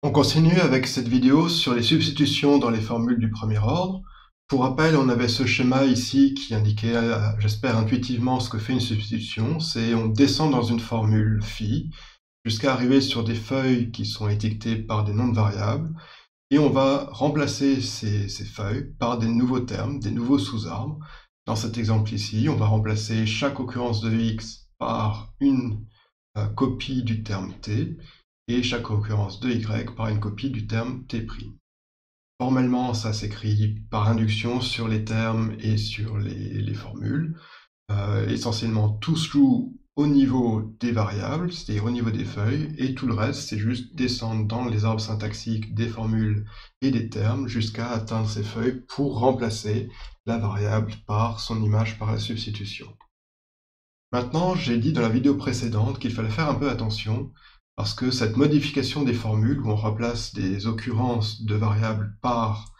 On continue avec cette vidéo sur les substitutions dans les formules du premier ordre. Pour rappel, on avait ce schéma ici qui indiquait, j'espère intuitivement, ce que fait une substitution. C'est on descend dans une formule phi jusqu'à arriver sur des feuilles qui sont étiquetées par des noms de variables et on va remplacer ces feuilles par des nouveaux termes, des nouveaux sous-arbres. Dans cet exemple ici, on va remplacer chaque occurrence de x par une copie du terme t et chaque occurrence de y par une copie du terme t'. Formellement, ça s'écrit par induction sur les termes et sur les formules. Essentiellement, tout se joue au niveau des variables, c'est-à-dire au niveau des feuilles, et tout le reste, c'est juste descendre dans les arbres syntaxiques des formules et des termes jusqu'à atteindre ces feuilles pour remplacer la variable par son image par la substitution. Maintenant, j'ai dit dans la vidéo précédente qu'il fallait faire un peu attention parce que cette modification des formules où on remplace des occurrences de variables par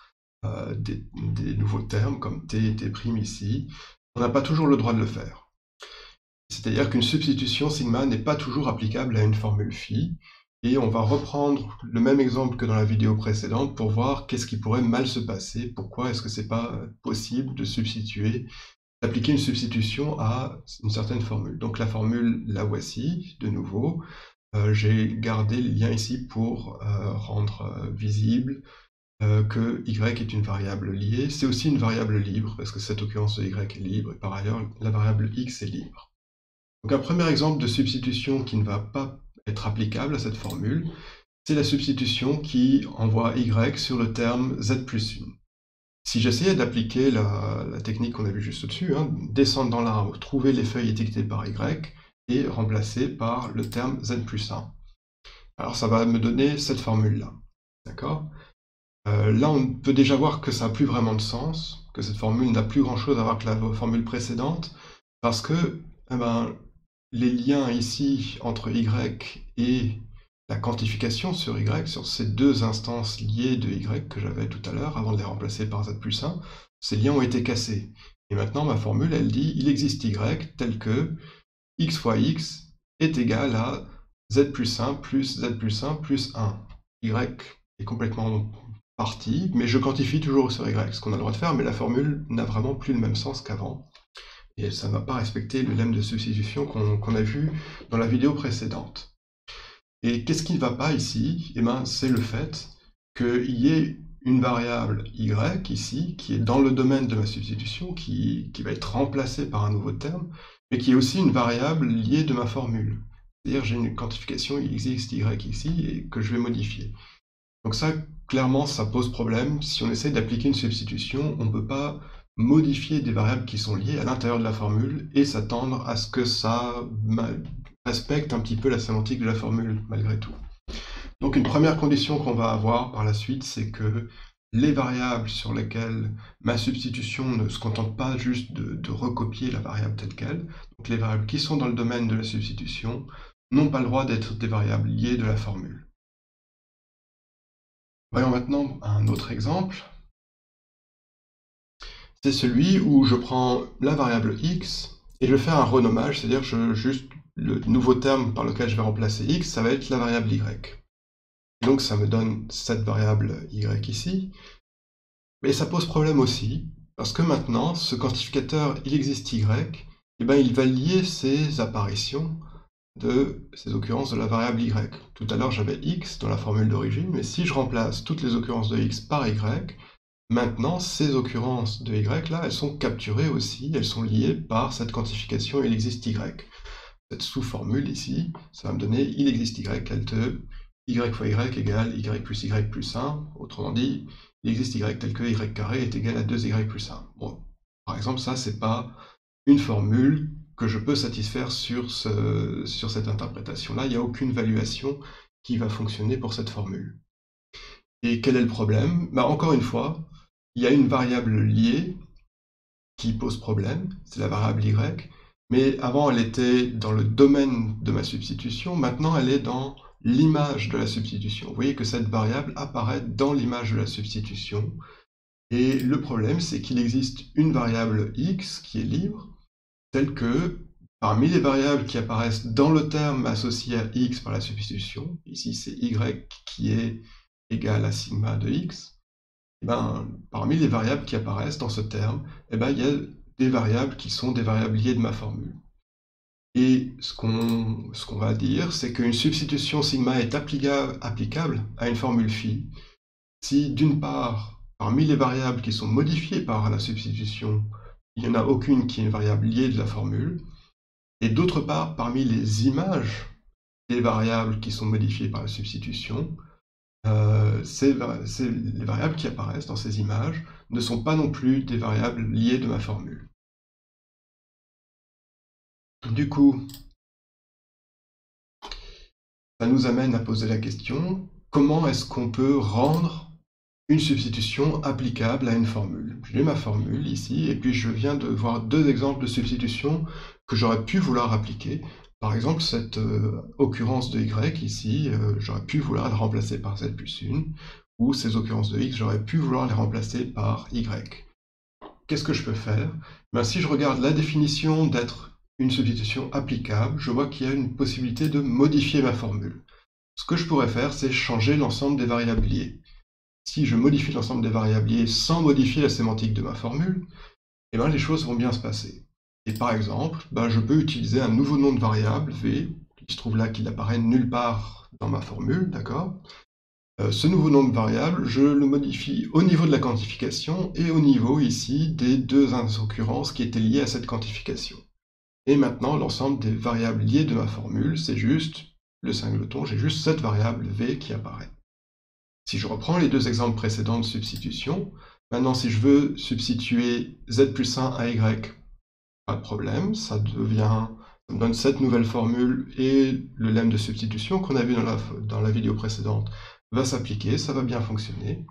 des nouveaux termes comme t et t' ici, on n'a pas toujours le droit de le faire. C'est-à-dire qu'une substitution sigma n'est pas toujours applicable à une formule phi, et on va reprendre le même exemple que dans la vidéo précédente pour voir qu'est-ce qui pourrait mal se passer, pourquoi est-ce que c'est pas possible de substituer, d'appliquer une substitution à une certaine formule. Donc la formule, la voici, de nouveau. J'ai gardé le lien ici pour rendre visible que y est une variable liée. C'est aussi une variable libre, parce que cette occurrence de y est libre, et par ailleurs, la variable x est libre. Donc un premier exemple de substitution qui ne va pas être applicable à cette formule, c'est la substitution qui envoie y sur le terme z plus 1. Si j'essayais d'appliquer la technique qu'on a vue juste au-dessus, descendre dans l'arbre, trouver les feuilles étiquetées par y, et remplacer par le terme z plus 1. Alors ça va me donner cette formule-là, d'accord? Là, on peut déjà voir que ça n'a plus vraiment de sens, que cette formule n'a plus grand-chose à voir que la formule précédente, parce que les liens ici entre y et la quantification sur y, sur ces deux instances liées de y que j'avais tout à l'heure, avant de les remplacer par z plus 1, ces liens ont été cassés. Et maintenant, ma formule, elle dit, il existe y tel que x fois x est égal à z plus 1 plus z plus 1 plus 1. Y est complètement parti, mais je quantifie toujours sur y, ce qu'on a le droit de faire, mais la formule n'a vraiment plus le même sens qu'avant. Et ça ne va pas respecter le lemme de substitution qu'on a vu dans la vidéo précédente. Et qu'est-ce qui ne va pas ici? Eh bien, c'est le fait qu'il y ait une variable y ici, qui est dans le domaine de ma substitution, qui va être remplacée par un nouveau terme, mais qui est aussi une variable liée de ma formule. C'est-à-dire j'ai une quantification x, y ici, et que je vais modifier. Donc ça, clairement, ça pose problème. Si on essaie d'appliquer une substitution, on ne peut pas modifier des variables qui sont liées à l'intérieur de la formule et s'attendre à ce que ça respecte un petit peu la sémantique de la formule, malgré tout. Donc une première condition qu'on va avoir par la suite, c'est que les variables sur lesquelles ma substitution ne se contente pas juste de recopier la variable telle qu'elle, donc les variables qui sont dans le domaine de la substitution, n'ont pas le droit d'être des variables liées de la formule. Voyons maintenant un autre exemple. C'est celui où je prends la variable x et je fais un renommage, c'est-à-dire juste le nouveau terme par lequel je vais remplacer x, ça va être la variable y. Donc ça me donne cette variable y ici, mais ça pose problème aussi, parce que maintenant, ce quantificateur il existe y, et ben il va lier ces apparitions de ces occurrences de la variable y. Tout à l'heure j'avais x dans la formule d'origine, mais si je remplace toutes les occurrences de x par y, maintenant ces occurrences de y là, elles sont capturées aussi, elles sont liées par cette quantification il existe y. Cette sous-formule ici, ça va me donner il existe y tel que y fois y égale y plus y plus 1, autrement dit, il existe y tel que y carré est égal à 2y plus 1. Bon, par exemple, ça, c'est pas une formule que je peux satisfaire sur cette interprétation-là. Il n'y a aucune valuation qui va fonctionner pour cette formule. Et quel est le problème? Encore une fois, il y a une variable liée qui pose problème, c'est la variable y, mais avant elle était dans le domaine de ma substitution, maintenant elle est dans l'image de la substitution. Vous voyez que cette variable apparaît dans l'image de la substitution, et le problème c'est qu'il existe une variable x qui est libre, telle que parmi les variables qui apparaissent dans le terme associé à x par la substitution, ici c'est y qui est égal à sigma de x, et parmi les variables qui apparaissent dans ce terme, il y a des variables qui sont des variables liées de ma formule. Et ce qu'on va dire, c'est qu'une substitution sigma est applicable à une formule phi si, d'une part, parmi les variables qui sont modifiées par la substitution, il n'y en a aucune qui est une variable liée de la formule, et d'autre part, parmi les images des variables qui sont modifiées par la substitution, les variables qui apparaissent dans ces images ne sont pas non plus des variables liées de ma formule. Du coup, ça nous amène à poser la question, comment est-ce qu'on peut rendre une substitution applicable à une formule? J'ai ma formule ici, et puis je viens de voir deux exemples de substitution que j'aurais pu vouloir appliquer. Par exemple, cette occurrence de y ici, j'aurais pu vouloir la remplacer par z plus 1, ou ces occurrences de x, j'aurais pu vouloir les remplacer par y. Qu'est-ce que je peux faire? Si je regarde la définition d'être une substitution applicable, je vois qu'il y a une possibilité de modifier ma formule. Ce que je pourrais faire, c'est changer l'ensemble des variables liées. Si je modifie l'ensemble des variables liées sans modifier la sémantique de ma formule, les choses vont bien se passer. Et par exemple, je peux utiliser un nouveau nom de variable, v, qui se trouve là, qui n'apparaît nulle part dans ma formule, d'accord? Ce nouveau nom de variable, je le modifie au niveau de la quantification et au niveau ici des deux occurrences qui étaient liées à cette quantification. Et maintenant, l'ensemble des variables liées de ma formule, c'est juste le singleton, j'ai juste cette variable v qui apparaît. Si je reprends les deux exemples précédents de substitution, maintenant si je veux substituer z plus 1 à y, pas de problème, ça me donne cette nouvelle formule et le lemme de substitution qu'on a vu dans la vidéo précédente va s'appliquer, ça va bien fonctionner.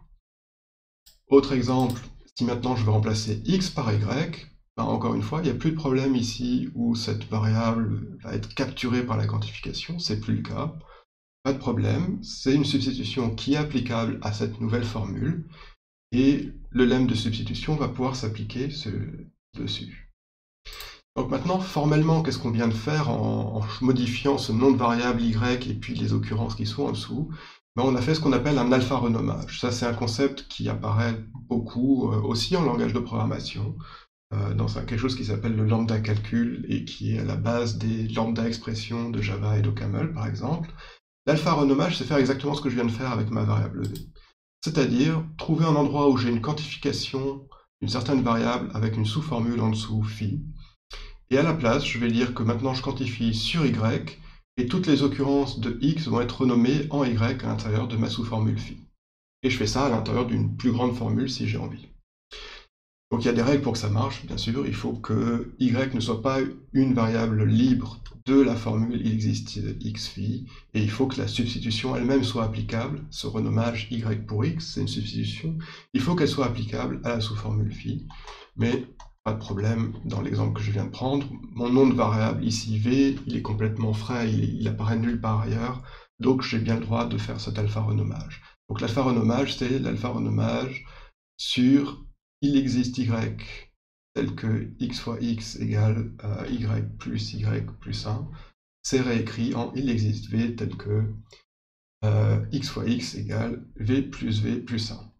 Autre exemple, si maintenant je veux remplacer x par y, encore une fois, il n'y a plus de problème ici où cette variable va être capturée par la quantification, c'est plus le cas. Pas de problème, c'est une substitution qui est applicable à cette nouvelle formule, et le lemme de substitution va pouvoir s'appliquer dessus. Donc maintenant, formellement, qu'est-ce qu'on vient de faire en modifiant ce nom de variable y et puis les occurrences qui sont en dessous? On a fait ce qu'on appelle un alpha renommage. Ça, c'est un concept qui apparaît beaucoup aussi en langage de programmation, dans quelque chose qui s'appelle le lambda calcul et qui est à la base des lambda expressions de Java et d'OCaml, par exemple. L'alpha renommage, c'est faire exactement ce que je viens de faire avec ma variable v. C'est-à-dire trouver un endroit où j'ai une quantification d'une certaine variable avec une sous-formule en dessous phi, et à la place, je vais dire que maintenant je quantifie sur y, et toutes les occurrences de x vont être renommées en y à l'intérieur de ma sous-formule phi. Et je fais ça à l'intérieur d'une plus grande formule si j'ai envie. Donc il y a des règles pour que ça marche, bien sûr. Il faut que y ne soit pas une variable libre de la formule il existe x phi, et il faut que la substitution elle-même soit applicable. Ce renommage y pour x, c'est une substitution. Il faut qu'elle soit applicable à la sous-formule phi, mais pas de problème, dans l'exemple que je viens de prendre, mon nom de variable ici v, il est complètement frais, il apparaît nulle part ailleurs, donc j'ai bien le droit de faire cet alpha renommage. Donc l'alpha renommage, c'est l'alpha renommage sur il existe y tel que x fois x égale y plus 1, c'est réécrit en il existe v tel que x fois x égale v plus 1.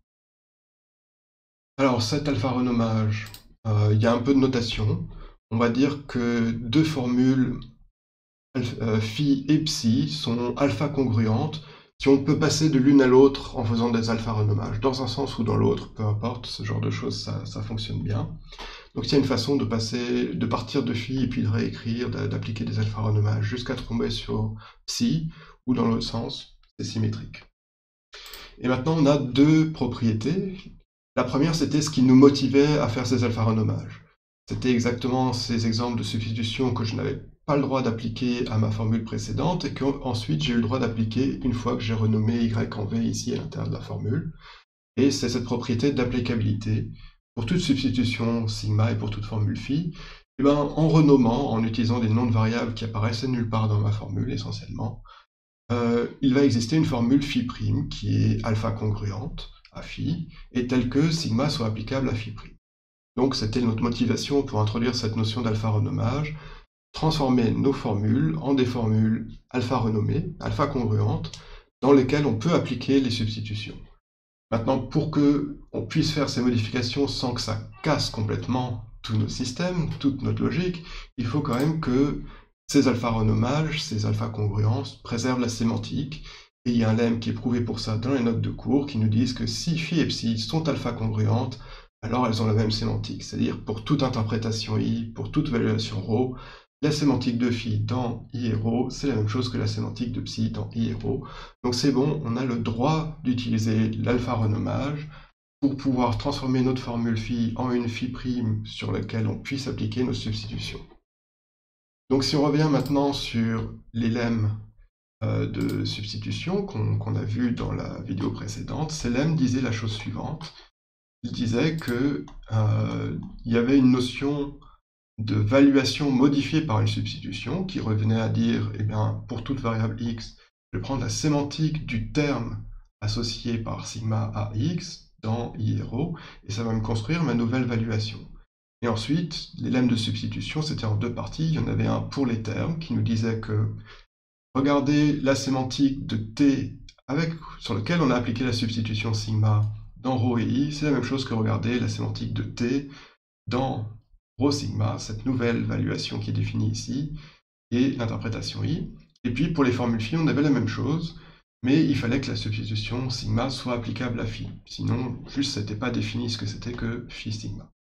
Alors cet alpha renommage, il y a un peu de notation. On va dire que deux formules phi et psi sont alpha congruentes si on peut passer de l'une à l'autre en faisant des alpha renommages, dans un sens ou dans l'autre, peu importe, ce genre de choses, ça fonctionne bien. Donc il y a une façon de partir de phi et puis de réécrire, d'appliquer des alpha renommages jusqu'à tomber sur psi, ou dans l'autre sens, c'est symétrique. Et maintenant on a deux propriétés. La première, c'était ce qui nous motivait à faire ces alpha renommages. C'était exactement ces exemples de substitution que je n'avais pas le droit d'appliquer à ma formule précédente et qu'ensuite j'ai eu le droit d'appliquer une fois que j'ai renommé y en v ici à l'intérieur de la formule. Et c'est cette propriété d'applicabilité. Pour toute substitution sigma et pour toute formule phi, en renommant, en utilisant des noms de variables qui apparaissaient nulle part dans ma formule essentiellement, il va exister une formule phi' qui est alpha congruente à phi, et telle que sigma soit applicable à phi'. Donc c'était notre motivation pour introduire cette notion d'alpha renommage. transformer nos formules en des formules alpha renommées, alpha congruentes, dans lesquelles on peut appliquer les substitutions. Maintenant, pour qu'on puisse faire ces modifications sans que ça casse complètement tous nos systèmes, toute notre logique, il faut quand même que ces alpha renommages, ces alpha congruences préservent la sémantique. Et il y a un lemme qui est prouvé pour ça dans les notes de cours qui nous disent que si phi et psi sont alpha congruentes, alors elles ont la même sémantique. C'est-à-dire pour toute interprétation i, pour toute valuation ρ, la sémantique de phi dans i et ρ, c'est la même chose que la sémantique de psi dans i et ρ. Donc c'est bon, on a le droit d'utiliser l'alpha renommage pour pouvoir transformer notre formule phi en une phi prime sur laquelle on puisse appliquer nos substitutions. Donc si on revient maintenant sur les lemmes de substitution qu'on a vu dans la vidéo précédente, ces lemmes disaient la chose suivante. Il disait qu'il y avait une notion de valuation modifiée par une substitution qui revenait à dire, eh bien, pour toute variable x, je vais prendre la sémantique du terme associé par sigma à x dans i et ρ, et ça va me construire ma nouvelle valuation. Et ensuite, les lemmes de substitution, c'était en deux parties. Il y en avait un pour les termes qui nous disait que regardez la sémantique de t sur lequel on a appliqué la substitution sigma dans ρ et i, c'est la même chose que regarder la sémantique de t dans ρ sigma, cette nouvelle valuation qui est définie ici, et l'interprétation i. Et puis pour les formules phi, on avait la même chose, mais il fallait que la substitution sigma soit applicable à phi. Sinon, juste, c'était pas défini ce que c'était que phi sigma.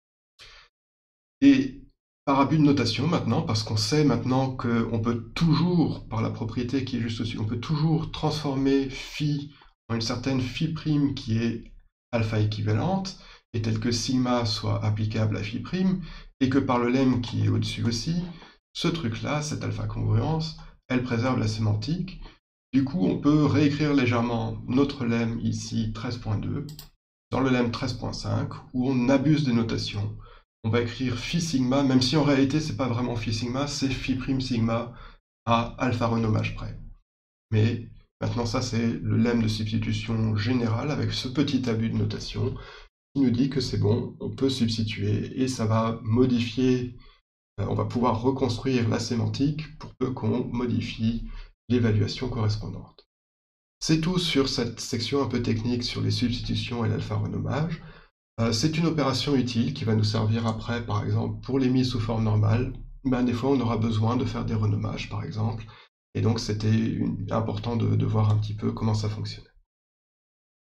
Et par abus de notation maintenant, parce qu'on sait maintenant qu'on peut toujours, par la propriété qui est juste au-dessus, on peut toujours transformer phi en une certaine phi prime qui est alpha équivalente, et telle que sigma soit applicable à phi prime, et que par le lemme qui est au-dessus aussi, ce truc-là, cette alpha congruence, elle préserve la sémantique. Du coup, on peut réécrire légèrement notre lemme ici 13.2 dans le lemme 13.5, où on abuse des notations. On va écrire phi sigma, même si en réalité c'est pas vraiment phi sigma, c'est phi prime sigma à alpha renommage près. Mais maintenant ça c'est le lemme de substitution général avec ce petit abus de notation qui nous dit que c'est bon, on peut substituer et ça va modifier, on va pouvoir reconstruire la sémantique pour peu qu'on modifie l'évaluation correspondante. C'est tout sur cette section un peu technique sur les substitutions et l'alpha renommage. C'est une opération utile qui va nous servir après, par exemple, pour les mises sous forme normale. Des fois, on aura besoin de faire des renommages, par exemple. Et donc, c'était important de voir un petit peu comment ça fonctionnait.